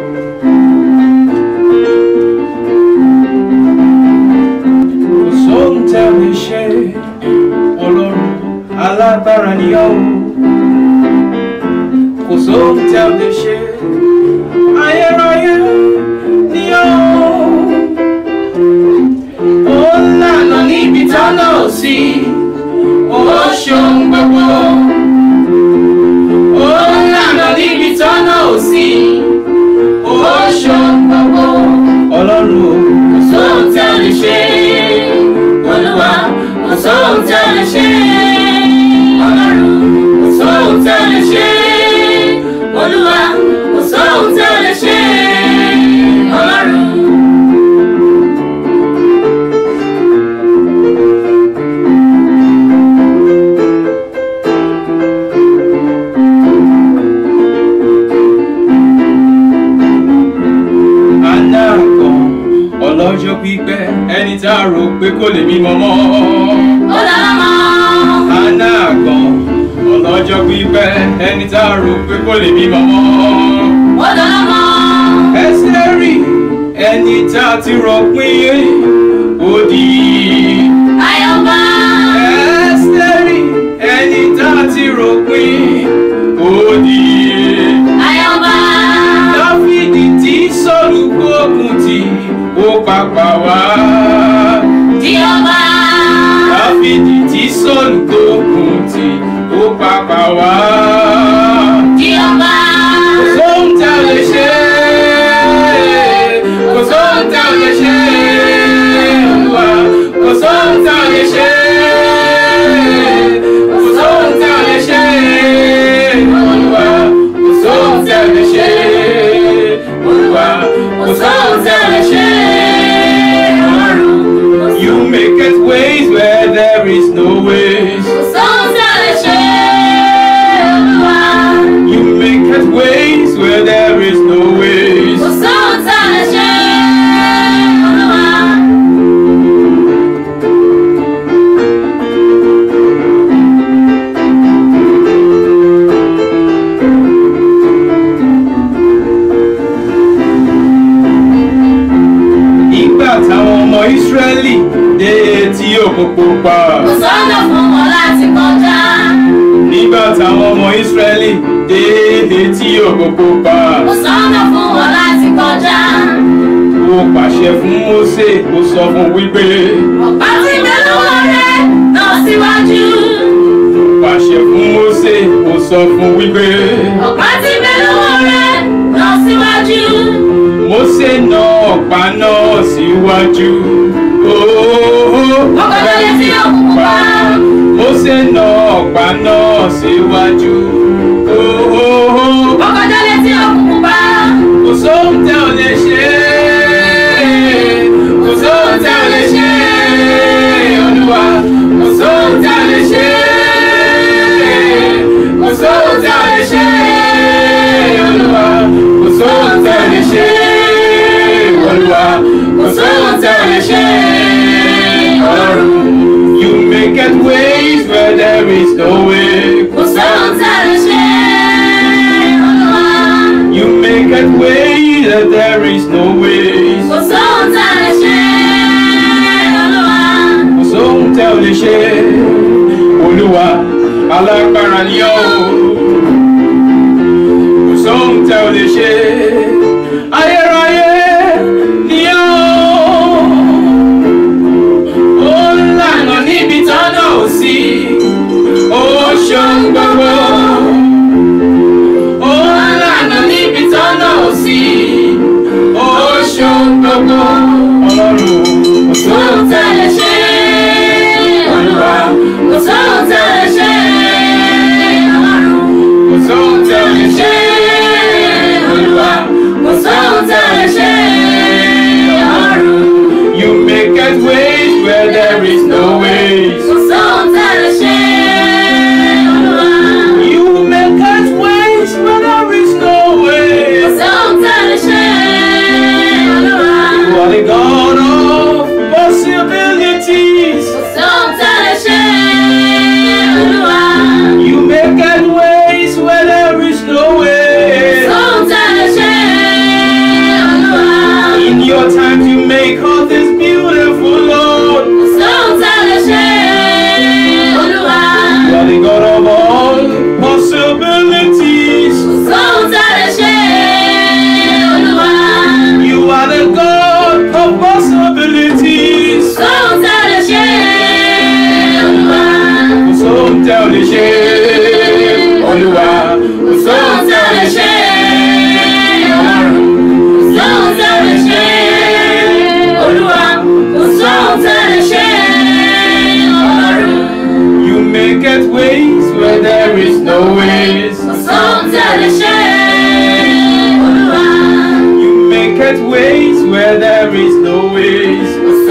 Alágbára ni ọ́, kò sóhun tí a lè ṣe, ayérayé ni ọ́. Ó lànà níbi tọ́nà ò sí, ó ṣohun gbogbo. Ó lànà níbi tọ́nà ò sí, ó ṣohun gbogbo. Ọlọ́run kò sóhun tí a lè ṣe, Olúwa kò sóhun tí a lè ṣe. Olúwa kò sóhun tí a lè ṣe, Ọlọ́run. Àná kan ọlọ́jọ́ pípẹ́ ẹni tá a rò pé kò lè bímọ mọ́. Ó dára mọ́. Àná kan ọlọ́jọ́ pípẹ́ ẹni tá a rò pé kò lè bímọ mọ́. Ó dára mọ́. Ẹ́sítérì ẹni tá a ti rò pín ó di ayọ̀bá. Ẹ́sítérì ẹni tá a ti rò pín ó di ayọ̀bá. Dáfídì tí Sọ́ọ̀lù gbógun tì ó pàpà wá di ọba. Dáfídì tí Sọ́ọ̀lù gbógun tì ó pàpà wá di ọba. Kò sóhun tí a lè ṣe, kò sóhun tí a lè ṣe, Olúwa kò sóhun tí a lè ṣe, kò sóhun tí a lè ṣe, Olúwa kò sóhun tí a lè ṣe, Olúwa kò sóhun tí a lè ṣe, Ọlọ́run. You make us ways where there is no ways. Ways where there is no ways. Nígbà táwọn ọmọ Ísírẹ́lì dé etí òkun pupa, kò sọ́nà fún wọn láti kọjá. Nígbà táwọn ọmọ Ísírẹ́lì dé etí òkun pupa, kò sọ́nà fún wọn láti kọjá. Ó pàṣẹ fún Mósè, ó sọ fún wípé ọ̀pá tí ń bẹ lọ́wọ́ rẹ̀ lọ síwájú. Ó pàṣẹ fún Mósè, ó sọ fún wípé ọ̀pá tí ń bẹ lọ́wọ́ rẹ̀ lọ síwájú. Mósè na ọ̀pá náà síwájú. Ó kọjá létí òkun pupa. Mósè na ọ̀pá náà síwájú. Ó kọjá létí òkun pupa. Kò sóhun tí a lè ṣe, kò sóhun tí a lè ṣe, Olúwa kò sóhun tí a lè ṣe, kò sóhun tí a lè ṣe, Olúwa kò sóhun tí a lè ṣe, Olúwa kò sóhun tí a lè ṣe, Ọlọ́run. You make us ways where there is no way. Kò sóhun tí a lè ṣe, Olúwa. You make us ways that there is no ways. Kò sóhun tí a lè ṣe, Olúwa. Kò sóhun tí a lè ṣe, Olúwa alágbára ni ọ́. Kò sóhun tí a lè ṣe, ayérayé ni ọ́. Ó lànà níbi tọ́nà ò sí, ó ṣohun gbogbo. Ó lànà níbi tọ́nà ò sí, ó ṣohun gbogbo. Ọlọ́run kò sóhun tí a lè ṣe, Olúwa Kò sóhun tí a lè ṣe, Ọlọ́run. kò sóhun tí a lè ṣe, Olúwa Kò sóhun tí a lè ṣe, Ọlọ́run. You make us ways where there is no ways. Kò sóhun tí a lè ṣe, Olúwa. You make us ways where there is no Kò ways. sóhun tí a lè ṣe, where there is no way.